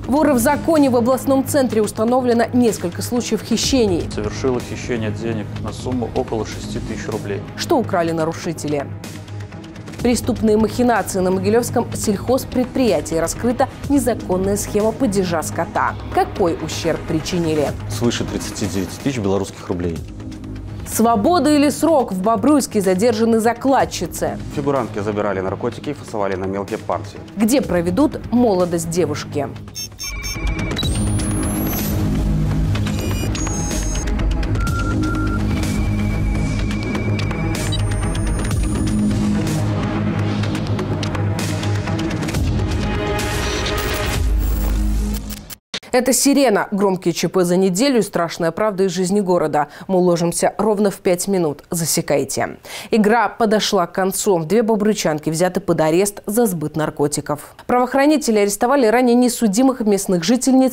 Воры в законе. В областном центре установлено несколько случаев хищений. Совершило хищение денег на сумму около 6 тысяч рублей. Что украли нарушители? Преступные махинации на Могилевском сельхозпредприятии. Раскрыта незаконная схема падежа скота. Какой ущерб причинили? Свыше 39 тысяч белорусских рублей. Свобода или срок? В Бобруйске задержаны закладчицы. Фигурантки забирали наркотики и фасовали на мелкие партии. Где проведут молодость девушки? Это «Сирена». Громкие ЧП за неделю и страшная правда из жизни города. Мы уложимся ровно в 5 минут. Засекайте. Игра подошла к концу. 2 бобруйчанки взяты под арест за сбыт наркотиков. Правоохранители арестовали ранее несудимых местных жительниц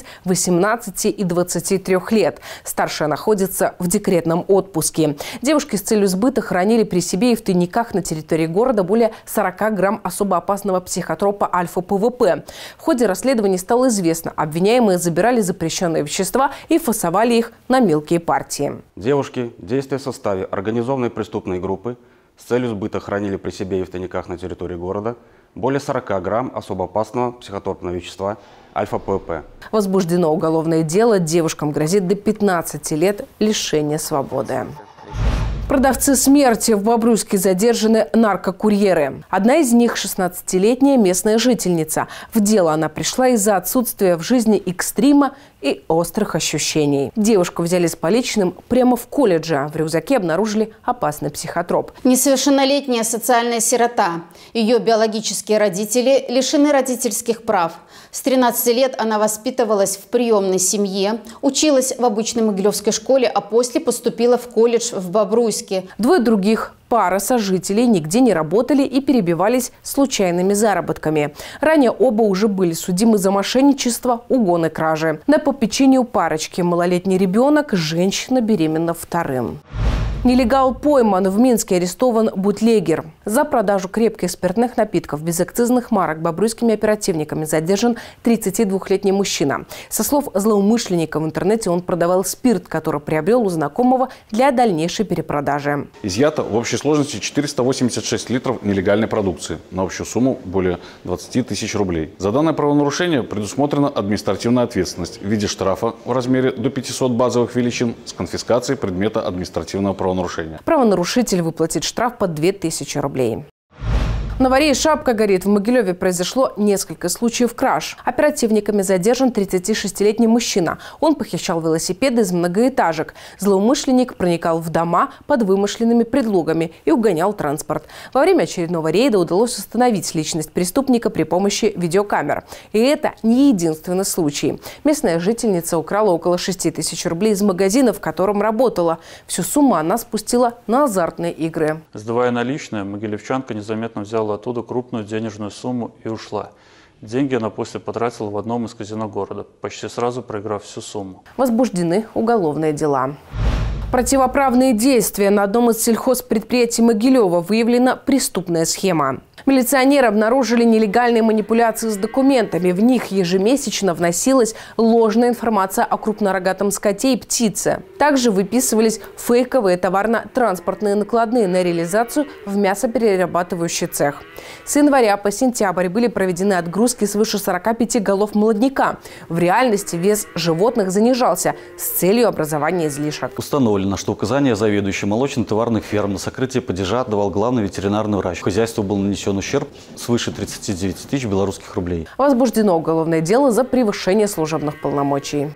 18 и 23 лет. Старшая находится в декретном отпуске. Девушки с целью сбыта хранили при себе и в тайниках на территории города более 40 грамм особо опасного психотропа альфа-ПВП. В ходе расследования стало известно, обвиняемые забирали запрещенные вещества и фасовали их на мелкие партии. Девушки, действуя в составе организованной преступной группы, с целью сбыта хранили при себе и в тайниках на территории города более 40 грамм особо опасного психотропного вещества альфа-ПВП. Возбуждено уголовное дело. Девушкам грозит до 15 лет лишения свободы. Продавцы смерти. В Бобруйске задержаны наркокурьеры. Одна из них – 16-летняя местная жительница. В дело она пришла из-за отсутствия в жизни экстрима и острых ощущений. Девушку взяли с поличным прямо в колледже. В рюкзаке обнаружили опасный психотроп. Несовершеннолетняя социальная сирота. Ее биологические родители лишены родительских прав. С 13 лет она воспитывалась в приемной семье, училась в обычной могилевской школе, а после поступила в колледж в Бобруйске. 2 других пара сожителей нигде не работали и перебивались случайными заработками. Ранее оба уже были судимы за мошенничество, угон и кражи. На попечении у парочки малолетний ребенок, женщина беременна 2-м. Нелегал пойман. В Минске арестован бутлегер. За продажу крепких спиртных напитков без акцизных марок бобруйскими оперативниками задержан 32-летний мужчина. Со слов злоумышленника, в интернете он продавал спирт, который приобрел у знакомого для дальнейшей перепродажи. Изъято в общей сложности 486 литров нелегальной продукции на общую сумму более 20 тысяч рублей. За данное правонарушение предусмотрена административная ответственность в виде штрафа в размере до 500 базовых величин с конфискацией предмета административного правонарушения. Правонарушитель выплатит штраф под 2000 рублей. В Новорее шапка горит. В Могилеве произошло несколько случаев краж. Оперативниками задержан 36-летний мужчина. Он похищал велосипеды из многоэтажек. Злоумышленник проникал в дома под вымышленными предлогами и угонял транспорт. Во время очередного рейда удалось установить личность преступника при помощи видеокамер. И это не единственный случай. Местная жительница украла около 6 тысяч рублей из магазина, в котором работала. Всю сумму она спустила на азартные игры. Сдавая наличные, могилевчанка незаметно взяла оттуда крупную денежную сумму и ушла. Деньги она после потратила в одном из казино города, почти сразу проиграв всю сумму. Возбуждены уголовные дела. Противоправные действия. На одном из сельхозпредприятий Могилева выявлена преступная схема. Милиционеры обнаружили нелегальные манипуляции с документами. В них ежемесячно вносилась ложная информация о крупнорогатом скоте и птице. Также выписывались фейковые товарно-транспортные накладные на реализацию в мясоперерабатывающий цех. С января по сентябрь были проведены отгрузки свыше 45 голов молодняка. В реальности вес животных занижался с целью образования излишек. Установлено, что указание заведующей молочно-товарных ферм на сокрытие падежа давал главный ветеринарный врач. Хозяйству был нанесен ущерб свыше 39 тысяч белорусских рублей. Возбуждено уголовное дело за превышение служебных полномочий.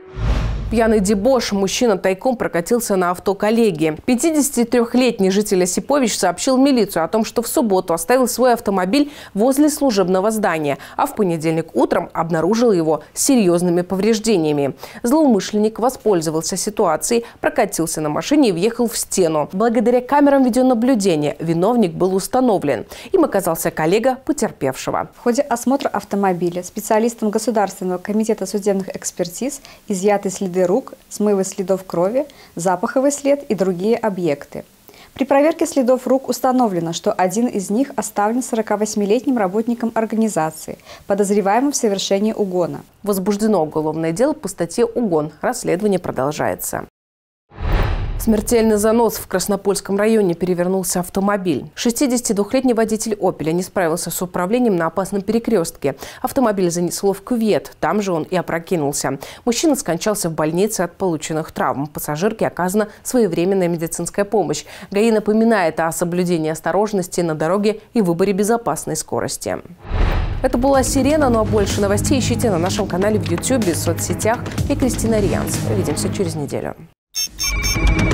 Пьяный дебош. Мужчина тайком прокатился на авто коллеги. 53-летний житель Осипович сообщил в милицию о том, что в субботу оставил свой автомобиль возле служебного здания, а в понедельник утром обнаружил его с серьезными повреждениями. Злоумышленник воспользовался ситуацией, прокатился на машине и въехал в стену. Благодаря камерам видеонаблюдения виновник был установлен. Им оказался коллега потерпевшего. В ходе осмотра автомобиля специалистам Государственного комитета судебных экспертиз изъяты следы рук, смывы следов крови, запаховый след и другие объекты. При проверке следов рук установлено, что один из них оставлен 48-летним работником организации, подозреваемым в совершении угона. Возбуждено уголовное дело по статье «Угон». Расследование продолжается. Смертельный занос в Краснопольском районе перевернулся автомобиль. 62-летний водитель «Опеля» не справился с управлением на опасном перекрестке. Автомобиль занесло в кювет. Там же он и опрокинулся. Мужчина скончался в больнице от полученных травм. Пассажирке оказана своевременная медицинская помощь. ГАИ напоминает о соблюдении осторожности на дороге и выборе безопасной скорости. Это была «Сирена», ну а больше новостей ищите на нашем канале в YouTube, в соцсетях. Я Кристина Рианс. Увидимся через неделю.